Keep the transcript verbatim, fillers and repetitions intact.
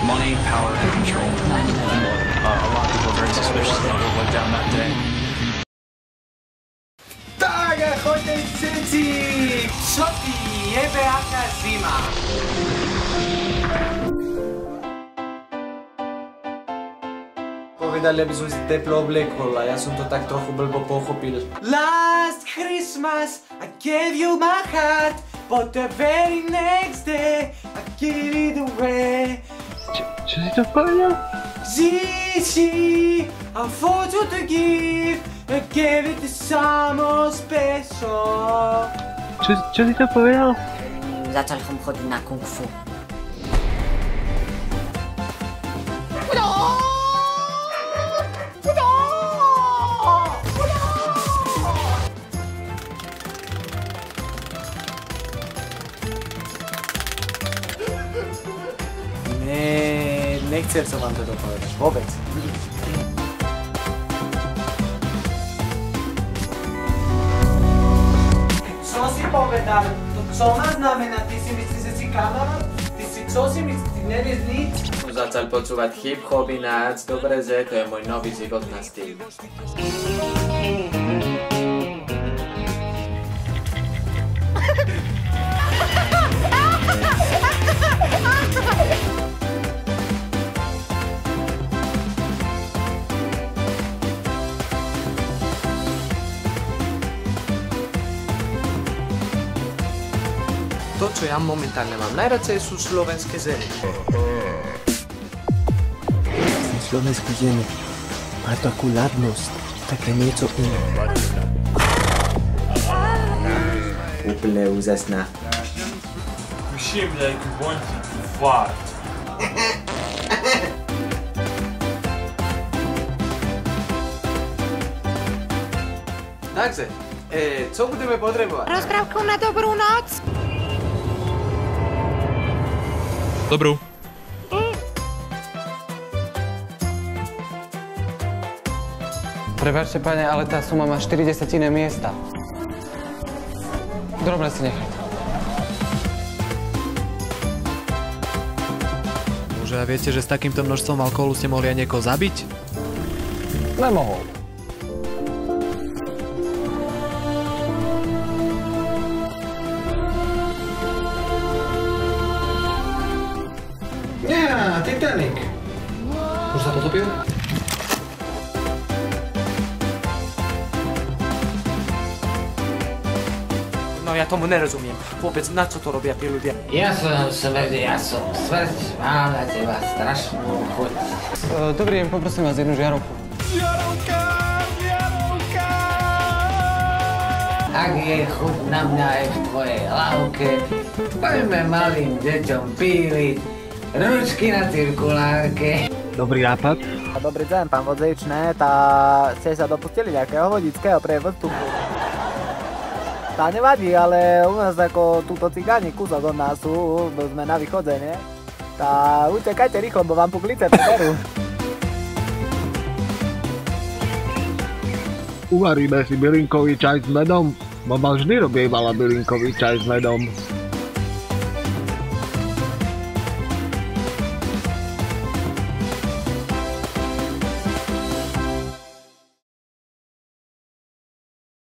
Money, power, and control. Uh, a lot of people are very suspicious about what went down that day. Tak, ahojte všetci! Čo ty jebe, aká zima? Povedali, aby som si teplo obliekol a ja som to tak trochu blbo pochopil. Last Christmas I gave you my heart, but the very next day I gave it away. Čo, čo si to povedal? Zizi, I thought you to give, I gave it to someone special. Čo, čo si to povedal? Začali som chodiť na kung fu. Nie, nechcel som vám toto povedať, vôbec. Čo si povedal? To čo má znamená? Ty si myslíš, že si kamarát? Ty si čo si myslíš? Ty nevieš nič? Som začal počúvať hip-hop ináč, dobre, že to je môj nový životný štýl. To, čo ja momentálne mám najradšej, sú slovenské ženy. Slovenské ženy má takú ladnosť, také niečo iné. Úplne úžasná. Machine like want to fart. Takže, e, čo budeme potrebovať? Rozprávku na dobrú noc. Dobrú. Prepáčte, pane, ale tá suma má štyri desatiny miesta. Drobné si nechajte. Bože, a viete, že s takýmto množstvom alkoholu ste mohli aj niekoho zabiť? Nemohol. Ja, Titanic. Už sa potopil? No ja tomu nerozumiem. Vôbec na čo to robia tí ľudia? Ja som smrť, ja som smrť. Mám na teba strašnú chuť. Dobrý deň, poprosím vás jednu žiarovku. Žiarovka! Žiarovka! Ak je chuť na mňa aj v tvojej hlavke, poďme malým deťom píliť ručky na cirkulárke. Dobrý nápad. Dobrý deň, pán vodič, ne? Tá ste sa dopustili nejakého vodického prevodu. Tá nevadí, ale u nás ako túto cigáni kúsok od nás sú, sme na východe, ne? Tá utekajte rýchlo, bo vám publice preberú. Uvaríme si bylinkový čaj s medom. Mama vždy robievala bylinkový čaj s medom.